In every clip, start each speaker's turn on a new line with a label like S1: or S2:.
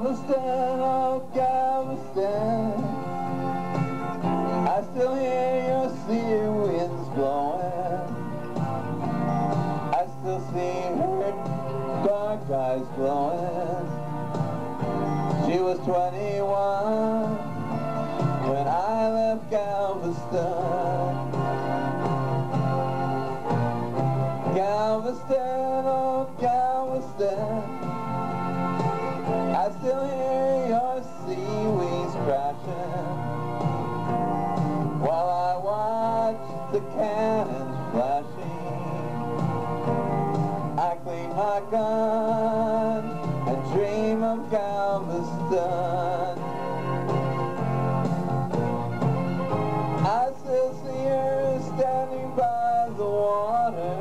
S1: Galveston, oh Galveston, I still hear your sea winds blowing. I still see her dark eyes glowing. She was 21 when I left Galveston. Galveston, oh Galveston, I still hear your seaweeds crashing while I watch the cannons flashing. I clean my gun and dream of Galveston. I still see her standing by the water,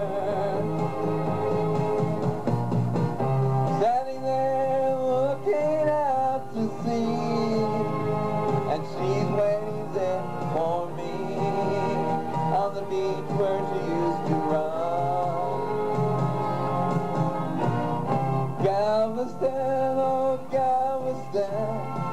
S1: standing there looking out to sea, and she's waiting there for me on the beach where she used to run. Galveston, oh Galveston,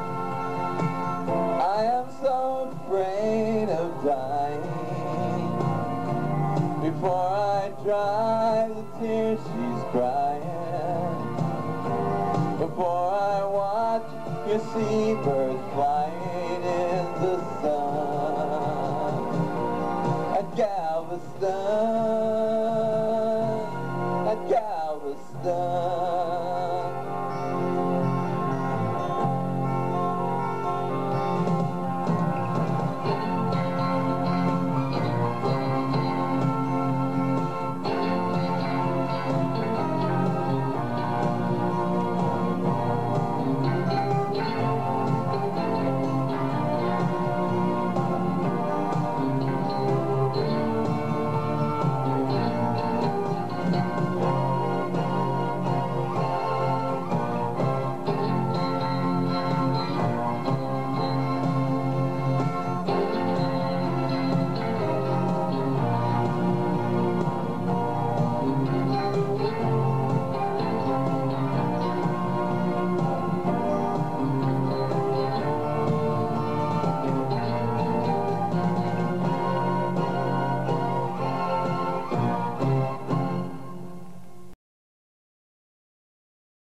S1: I am so afraid of dying before I dry the tears she's crying, before I watch your seabirds flying in the sun. At Galveston, at Galveston.